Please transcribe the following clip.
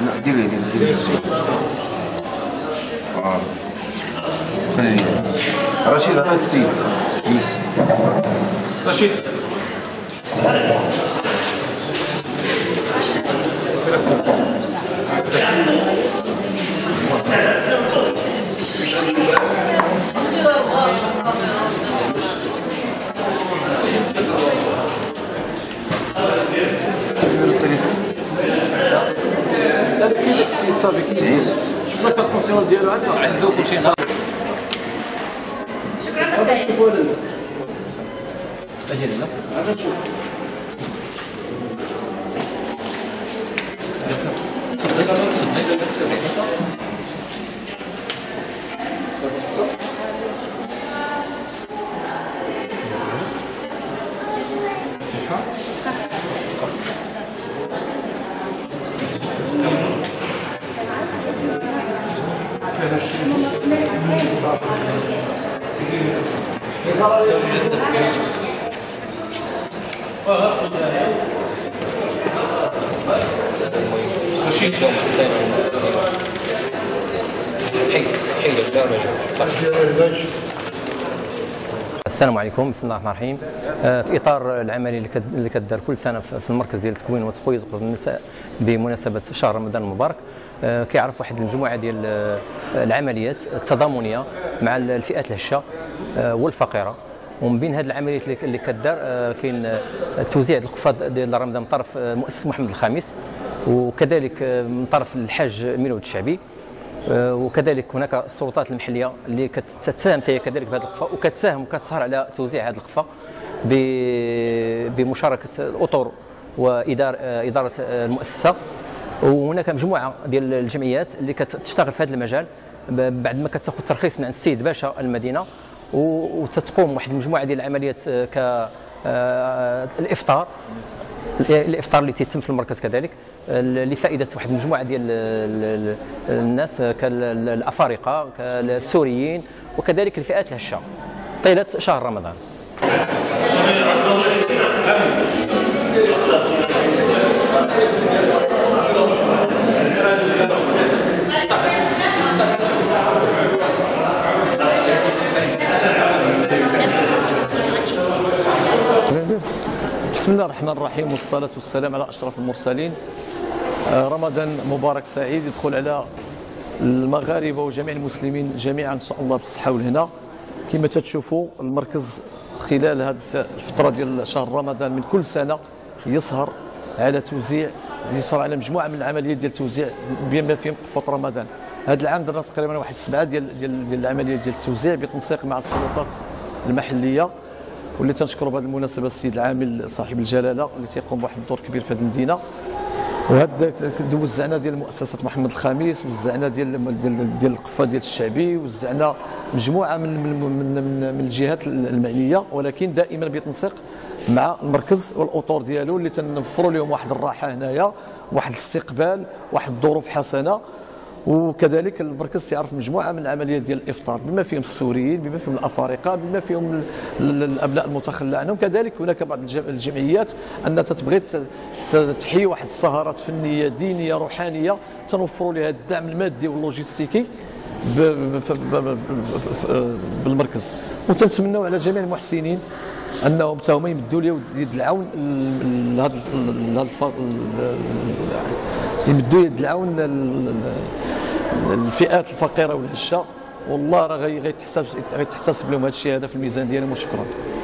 ديري رشيد عطيت السيد رشيد في داك السيد صافي كثير شوف لك البونسيون ديالو عنده كلشي ناقص. شكرا نشوفوا اجي لنا نشوف السلام عليكم، بسم الله الرحمن الرحيم. في اطار العمليه اللي كدار كل سنه في المركز ديال التكوين وتقويض حقوق النساء بمناسبه شهر رمضان المبارك، كيعرف واحد المجموعه ديال العمليات التضامنيه مع الفئات الهشه والفقيره. ومن بين هذه العمليات اللي كدار كاين توزيع القفاض ديال رمضان من طرف المؤسس محمد الخامس، وكذلك من طرف الحاج ميلود الشعبي، وكذلك هناك السلطات المحليه اللي كتساهم هي كذلك بهذه القفه، وكتساهم وكتسهر على توزيع هذه القفه بمشاركه الاطر واداره المؤسسه. وهناك مجموعه ديال الجمعيات اللي كتشتغل في هذا المجال بعد ما كتاخذ ترخيص من عند السيد باشا المدينه، وتتقوم واحد المجموعه ديال العمليات كالافطار اللي تيتم في المركز كذلك لفائده واحد المجموعه ديال الناس كالافارقه كالسوريين وكذلك الفئات الهشه طيله شهر رمضان. بسم الله الرحمن الرحيم، والصلاة والسلام على أشرف المرسلين. رمضان مبارك سعيد يدخل على المغاربة وجميع المسلمين جميعا إن شاء الله بالصحة والهنا. كما تشوفوا المركز خلال هذه الفترة ديال شهر رمضان من كل سنة يسهر على توزيع، يسهر على مجموعة من العمليات ديال التوزيع بما فيهم قفة رمضان. هذا العام درنا تقريبا واحد 7 ديال العمليات ديال التوزيع بالتنسيق مع السلطات المحلية، واللي تنشكروا بهذه المناسبه السيد العامل صاحب الجلاله اللي تيقوم بواحد الدور كبير في هذه المدينه. وهذا وزعنا ديال مؤسسه محمد الخامس، وزعنا ديال القفه ديال الشعبي، وزعنا مجموعه من الجهات المعنيه، ولكن دائما بتنسيق مع المركز والاطر ديالو اللي تنوفروا لهم واحد الراحه هنايا، واحد الاستقبال، واحد الظروف حسنه. وكذلك المركز تعرف مجموعه من العمليات ديال الافطار بما فيهم السوريين، بما فيهم الافارقه، بما فيهم الابناء المتخلى عنهم. كذلك هناك بعض الجمعيات انها تبغي تحيي واحد السهرات فنيه دينيه روحانيه تنوفروا لها الدعم المادي واللوجستيكي بالمركز. وتنتمنوا على جميع المحسنين انهم حتى هما يمدوا لي يد العون يمدوا يد العون الفئات الفقيره والهشه، والله راه غيتحسب لهم هذا الشيء هذا في الميزان ديالهم. وشكرا.